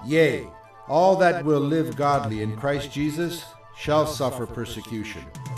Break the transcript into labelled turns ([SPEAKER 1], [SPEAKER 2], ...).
[SPEAKER 1] Yea, all that will live godly in Christ Jesus shall suffer persecution.